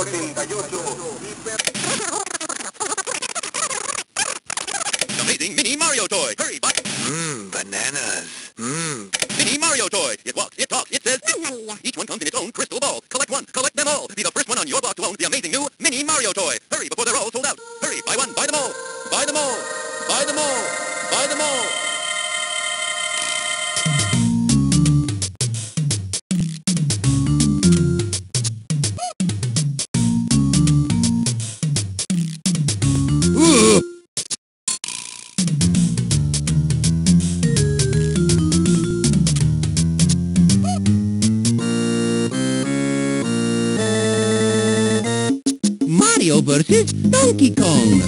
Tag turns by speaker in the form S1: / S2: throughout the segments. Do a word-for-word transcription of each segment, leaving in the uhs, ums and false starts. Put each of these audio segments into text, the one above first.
S1: setenta y ocho.
S2: Amazing mini Mario toy. Hurry, buy.
S3: Mmm, bananas. Mmm.
S2: Mini Mario toy. It walks, it talks, it says. Each one comes in its own crystal ball. Collect one, collect them all. Be the first one on your block to own the amazing new mini Mario toy. Hurry before they're all sold out. Hurry, buy one, buy them all. Buy them all. Buy them all. Buy them all. Mario versus Donkey Kong.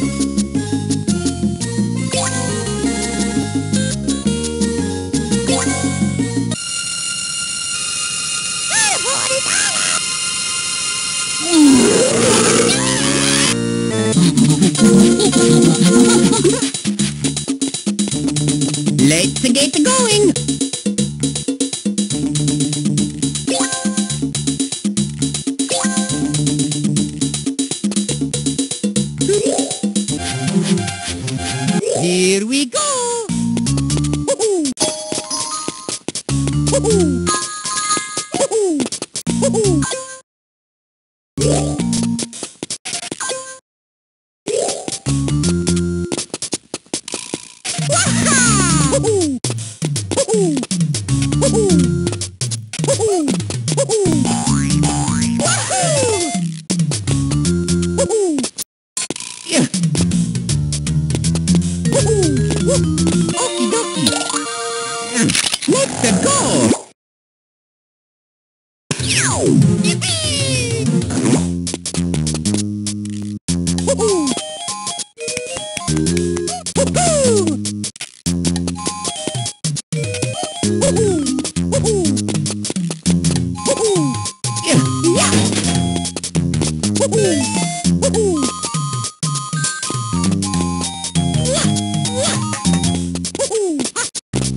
S2: Let's get going. Here we go! Okie dokie. Let's go.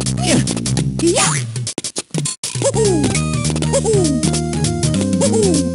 S2: Yeah! Woohoo! Woohoo! Woohoo!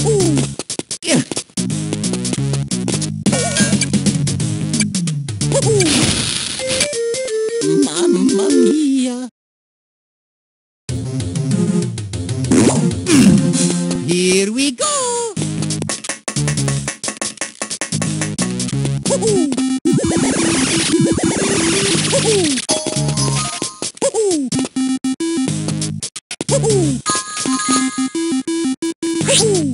S1: Mamma mia! Here we go! Woohoo! Woohoo! Woohoo! Woohoo! Woohoo!